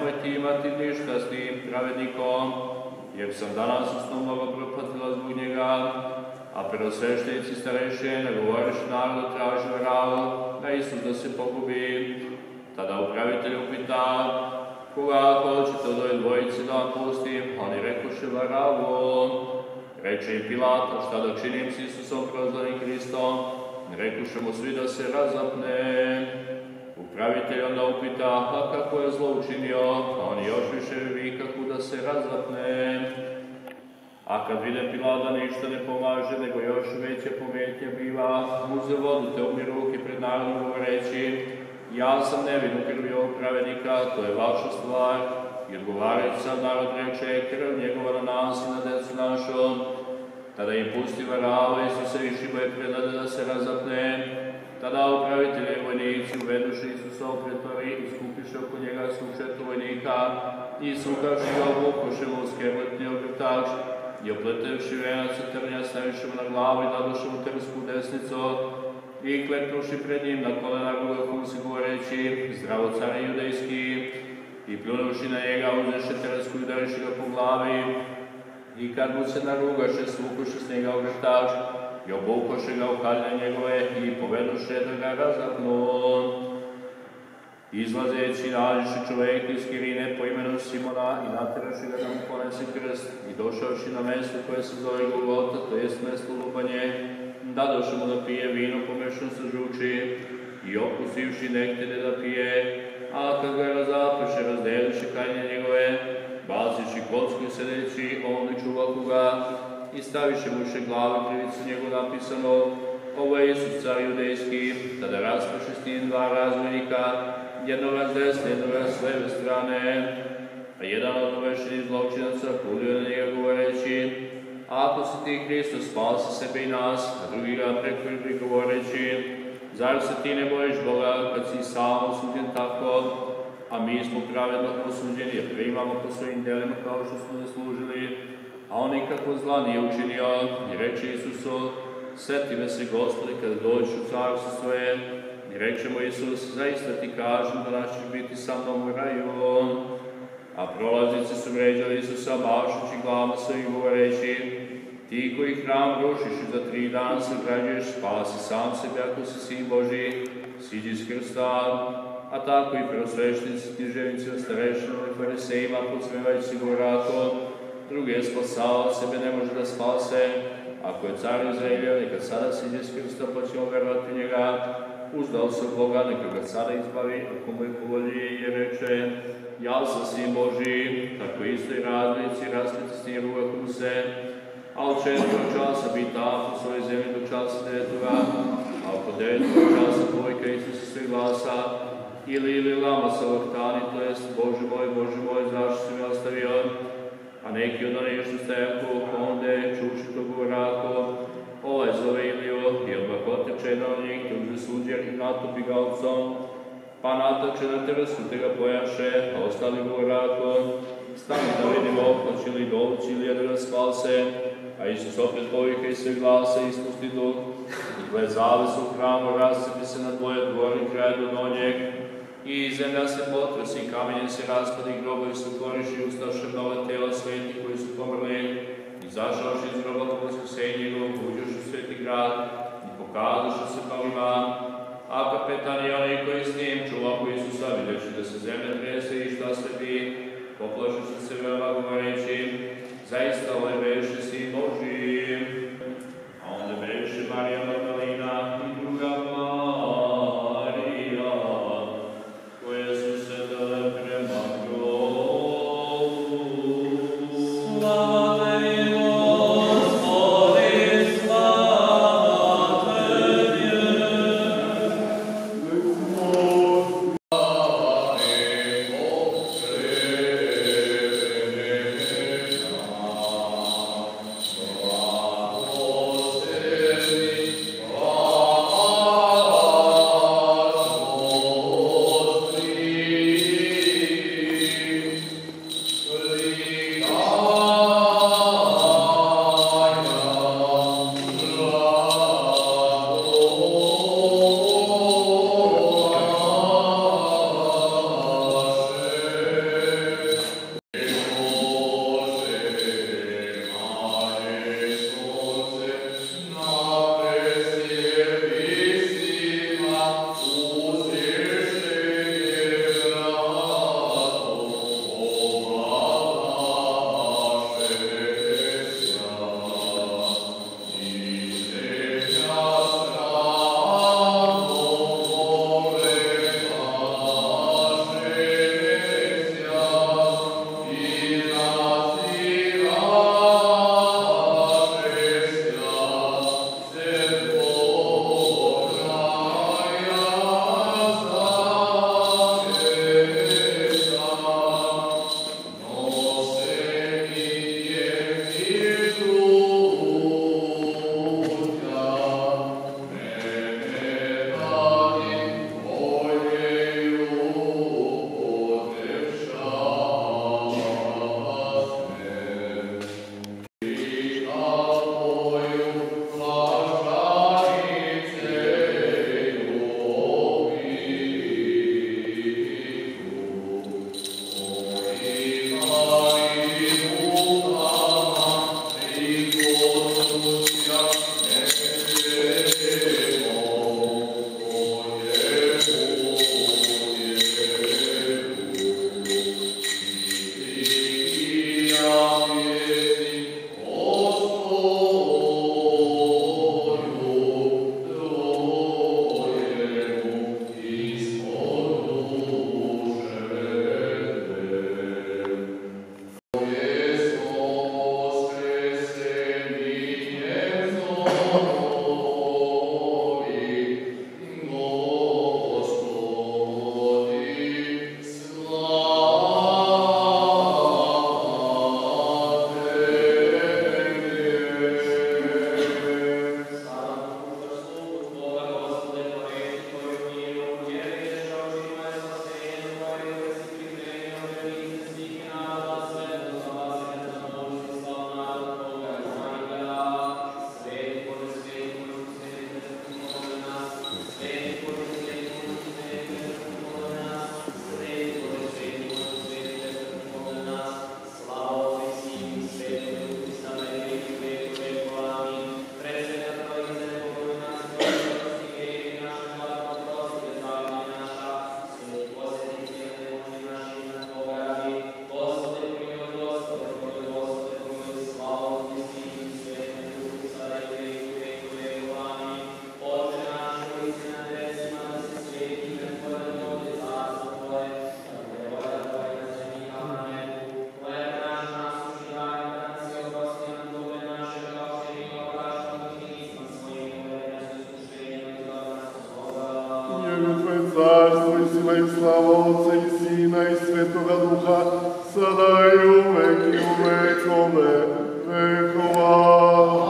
nemojte imati ništa s tim pravednikom, jer sam danas u snu mnogo propatila zbog njega, a prvosveštenici starešine govoriš narodu traži vravu, da Isus da se pogubi. Tada upravitelj upita, koga hoćete od ove dvojice da vam pustim? Oni rekoše Varavu. Reče im Pilato, šta da činim s Isusom prozvanim Hristom? Rekuše mu svi da se razapne. Upravitelj onda upita, a kako je zlo učinio? A oni još više vikahu da se razapne. A kad vide Pilat da ništa ne pomaže, nego još veća pometnja biva, uze vodu te umije ruke pred narodom govoreći, ja sam nevin u krvi ovog pravednika, to je vaša stvar. I odgovarajući sad narod reče, krv njegova na nas i na decu našom. Tada im pusti Varava, Isuse išimo je predade da se razapne. Tada upravitelji i vojnici uveduše Isusa u pretori i skupiše oko njega sučetu vojnika i sukaši ga obukoše mu u skebletni ogrtač i opletevši venac od trnja staviše mu na glavu i dadoše mu trsku desnicu i klepnuši pred njim na kolena rukom se govoreći, zdravo care judejski, i pljunuši na njega uzeše trsku i udariše ga po glavi i kad mu se narugaše svukuše s njega ogrtač i obukoše ga u haljne njegove i poveduše da ga razapnu. Izlazeći nađeše čoveka iz Kirine po imenu Simona i nateraše ga da mu ponese krst i došavši na mesto koje se zove Golgota, to jest mesto lupanje, dadoše mu da pije vino pomešano sa žuči i opustivši nehtede da pije, a kad ga razapaše razdeliše kajne njegove, baciši kocku i sedeći, onda čuvaku ga i staviše mu še glave krivicu njegov napisano, ovo je Isus car judejski, tada raspaše s tim dva razvojnika, jednoga s desne, jednoga s leve strane, a jedan od uvešenih zločinaca kulio na njega govoreći, ako si ti Hristos, spasi sebe i nas, a drugi ga prekrili govoreći, zar se ti ne bojiš Boga kad si sam osuđen tako, a mi smo pravedno osuđeni, jer primamo po svojim delima kao što smo zaslužili, a on nikako zla nije učinio, i reče Isusu, seti me se Gospodi kada dođeš u carstvo svoje, i reče mu Isus, zaista ti kažem da ćeš biti sa mnom u raju. A prolaznici su vređali Isusa, mašući glavama svojim govoreći, ti koji hram rušiš i za 3 dana se građuješ, spasi sam sebe ako si sin Božji, siđi s krsta. A tako i prvosveštenici, književnicima, starešinama i farisejima, podsmevajući govorakom, druge spasao, sebe ne može da spase, ako je car Izraelja, neka sada siđe s krsta, pa ćemo verovati u njega, uzdao se u Boga, neka ga sada izbavi, ako mu je po volji, i reče, ja sam sin Božji, tako isto i raznici, raspiti s njim rugakom se, a od 4. časa bi tamo u svojoj zemlji do časa 9. a oko 9. časa dvojka Isusa sve glasa, ili lama sa vaktani, to jest, Bože moj, zašto si me ostavio? A neki od onih što stajaku onde čuši to govorako, ovaj zove Iliju, i odmah oteče jedan od njih, te uze suđer i natopi ga ovcom, pa natače na trsku, te ga pojaše, a ostali govorako, stani da vidimo, hoće li doći ili jedan da spase, a Isus opet povika i sve glasa i ispusti duh, i dvoje zavese u hramu, rascepi se na dvoje dvori kraja do donjeg, i zemlja se potresi, kamenje se raspadi, grobovi se otvoriši i ustaše nova tela svetih koji su pomrli, i zašavši iz groba po vaskrsenju njegovom, uđoš u sveti grad i pokazaše se mnogima, a kapetan i oni koji s njim čuvako Isusa, videći da se zemlja trese i šta se bi, poplašući se veoma govoreći, zaista ovo je beše sin Božji. A onda beše Marija Magdalena i druga Marija, koje su se dale prema grobu. Slava i Gospodi, slava Tebi. carstvo i sila i slava Otca i Sina i Svetoga Duha, sada i uvek i u vekove vekova.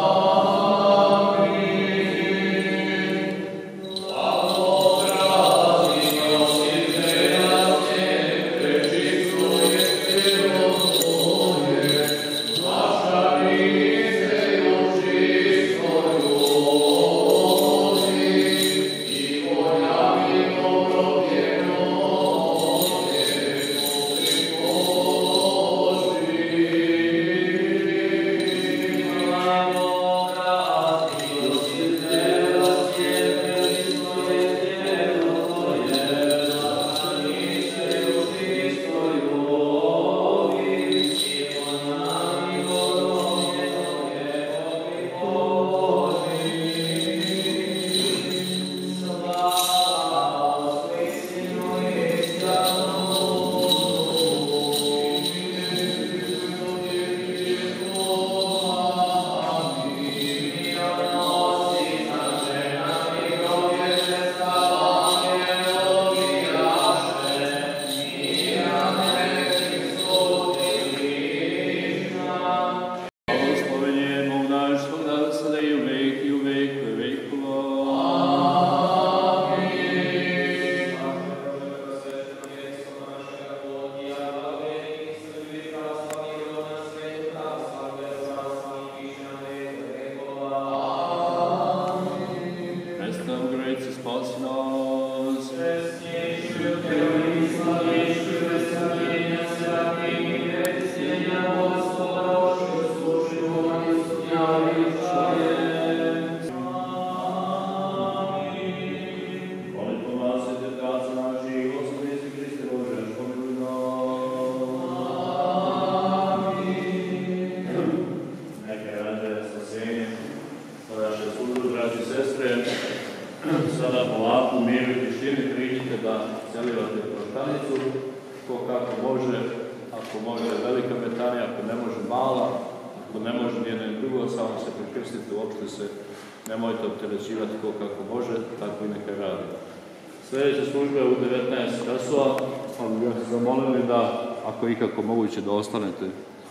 Sada polako u miru i tišini priđite da celivate plaštanicu, ko kako može, ako može velika metanija, ako ne može mala, ako ne može nijedno i drugo, samo se prekrstite, uopšte se nemojte opterećivati ko kako može, tako i neka radi. Sljedeća služba je u 19 časova, ali bih vas zamolili da, ako je ikako moguće, da ostanete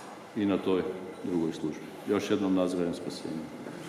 i na toj drugoj službi. Još jednom nazdravim spasenje.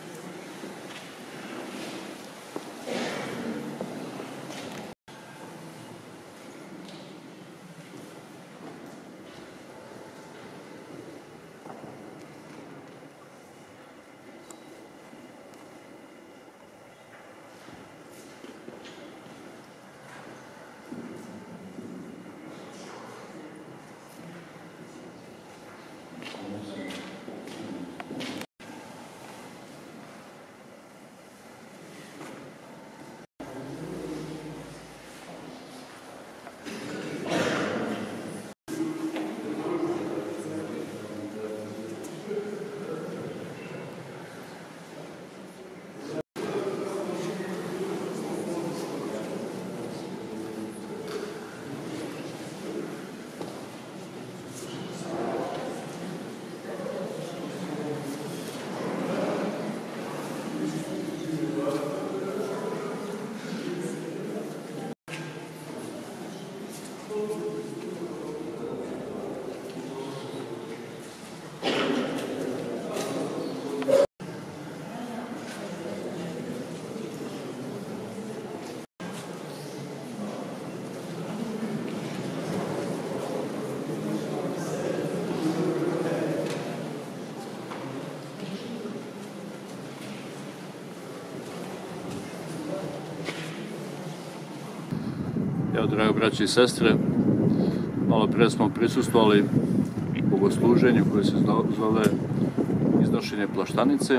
Evo, drago braći i sestre, malo pre smo prisustvovali bogosluženju koje se zove iznošenje plaštanice.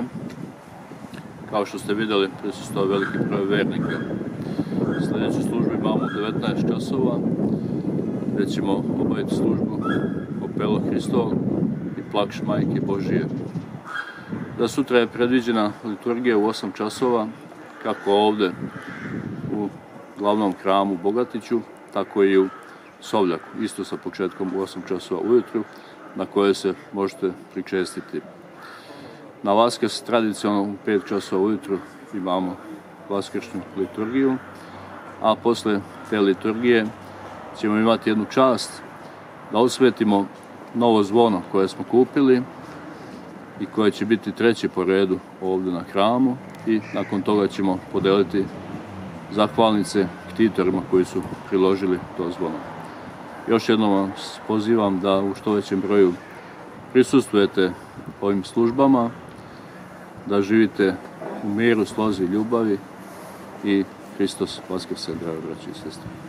Kao što ste vidjeli, prisustvovao veliki broj vernika. Sljedeću službu imamo u 19 časova, gdje ćemo obaviti službu Opelo Hristovog i Plakš Majke Božije. Za sutra je predviđena liturgija u 8 časova, kako ovdje u glavnom hramu Bogatiću, tako i u Sovljaku, isto sa početkom u 8 časova ujutru, na koje se možete pričestiti. Na Vaskrs tradicionalno u 5 časova ujutru imamo vaskršnju liturgiju, a posle te liturgije ćemo imati jednu čast da osvetimo novo zvono koje smo kupili i koje će biti treće po redu ovdje na hramu i nakon toga ćemo podeliti zahvalnice ktitorima koji su priložili to zvono. Još jednom vas pozivam da u što većem broju prisustvujete ovim službama, da živite u miru, slozi, ljubavi i Hristos vaskrse, dragi braći i sestre.